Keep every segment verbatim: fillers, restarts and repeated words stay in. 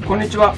こんにちは。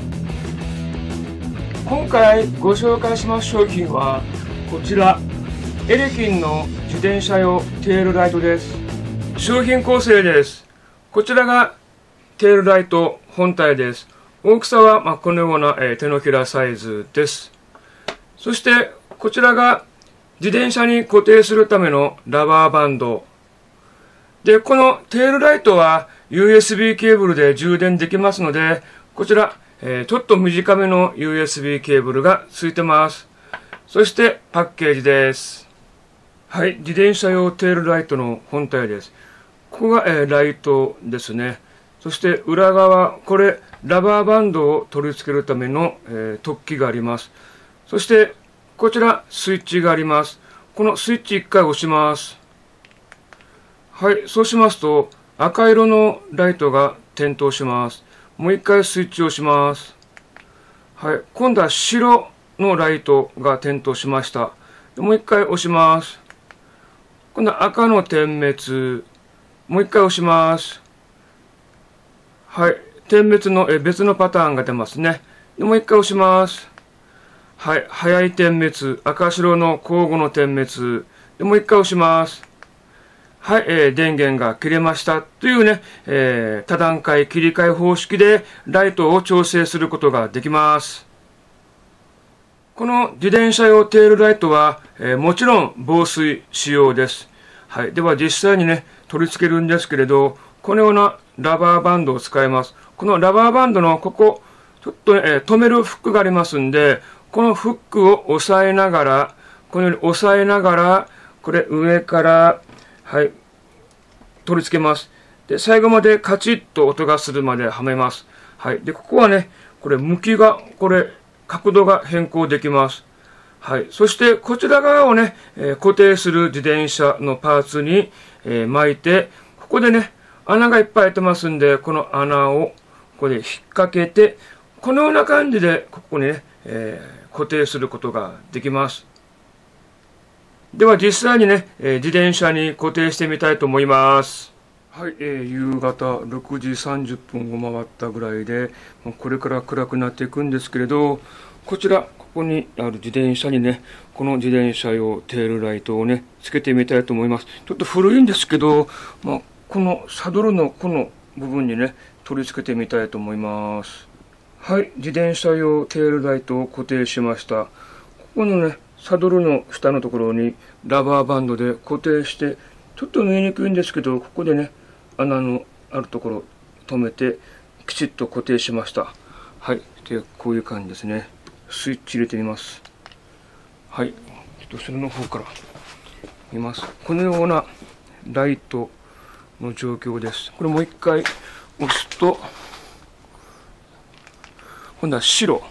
今回ご紹介します商品はこちら、エレキンの自転車用テールライトです。商品構成です。こちらがテールライト本体です。大きさはまあこのような、えー、手のひらサイズです。そしてこちらが自転車に固定するためのラバーバンドで、このテールライトは ユーエスビー ケーブルで充電できますので、こちら、えー、ちょっと短めの ユーエスビー ケーブルがついてます。そしてパッケージです。はい、自転車用テールライトの本体です。ここが、えー、ライトですね。そして裏側、これラバーバンドを取り付けるための、えー、突起があります。そしてこちらスイッチがあります。このスイッチいっかい押します。はい、そうしますと赤色のライトが点灯します。もういっかいスイッチを押します。はい、今度は白のライトが点灯しました。もういっかい押します。今度は赤の点滅。もういっかい押します。はい、点滅のえ別のパターンが出ますね。でもういっかい押します。はい、早い点滅、赤白の交互の点滅。でもういっかい押します。はい、えー、電源が切れましたというね、えー、多段階切り替え方式でライトを調整することができます。この自転車用テールライトは、えー、もちろん防水仕様です。はい、では実際にね、取り付けるんですけれど、このようなラバーバンドを使います。このラバーバンドのここ、ちょっと、ね、えー、止めるフックがありますんで、このフックを押さえながら、このように押さえながら、これ上から、はい、取り付けます。で、最後までカチッと音がするまではめます。はい。で、ここはね、これ向きが、これ、角度が変更できます。はい。そして、こちら側をね、えー、固定する自転車のパーツに、えー、巻いて、ここでね、穴がいっぱい開いてますんで、この穴を、ここで引っ掛けて、このような感じで、ここにね、えー、固定することができます。では実際にね、えー、自転車に固定してみたいと思います。はい、えー、夕方ろくじさんじゅっぷんを回ったぐらいで、これから暗くなっていくんですけれど、こちら、ここにある自転車にね、この自転車用テールライトをね、つけてみたいと思います。ちょっと古いんですけど、まあ、このサドルのこの部分にね、取り付けてみたいと思います。はい、自転車用テールライトを固定しました。ここのね、サドルの下のところにラバーバンドで固定して、ちょっと縫いにくいんですけど、ここでね、穴のあるところ止めて、きちっと固定しました。はい。で、こういう感じですね。スイッチ入れてみます。はい。ちょっと後ろの方から見ます。このようなライトの状況です。これもう一回押すと、今度は白。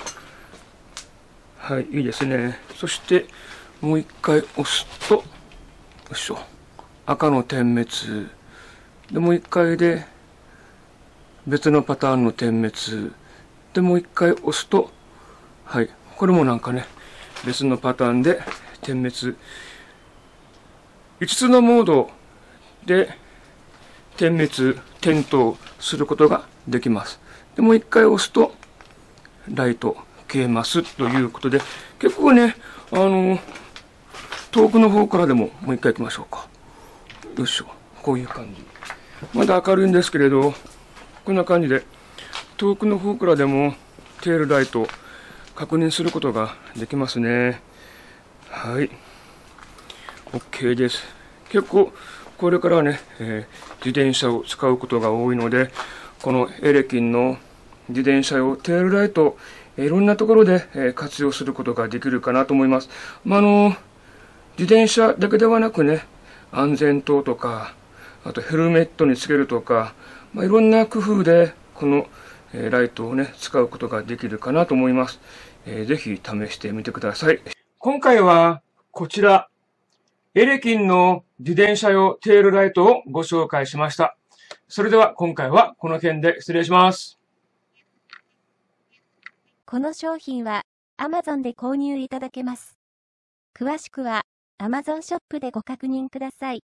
はい、いいですね。そして、もう一回押すと、よいしょ。赤の点滅。で、もう一回で、別のパターンの点滅。で、もう一回押すと、はい、これもなんかね、別のパターンで点滅。いつつのモードで、点滅、点灯することができます。で、もう一回押すと、ライト。消えますということで、結構ね、あの、遠くの方からでももう一回行きましょうか。よいしょ。こういう感じ。まだ明るいんですけれど、こんな感じで、遠くの方からでもテールライトを確認することができますね。はい。OK です。結構、これからね、えー、自転車を使うことが多いので、このエレキンの自転車用テールライト、いろんなところで活用することができるかなと思います。まあ、あの、自転車だけではなくね、安全灯とか、あとヘルメットにつけるとか、まあ、いろんな工夫でこのライトをね、使うことができるかなと思います。えー、ぜひ試してみてください。今回はこちら、エレキンの自転車用テールライトをご紹介しました。それでは今回はこの辺で失礼します。 この商品は Amazon で購入いただけます。詳しくは Amazon ショップでご確認ください。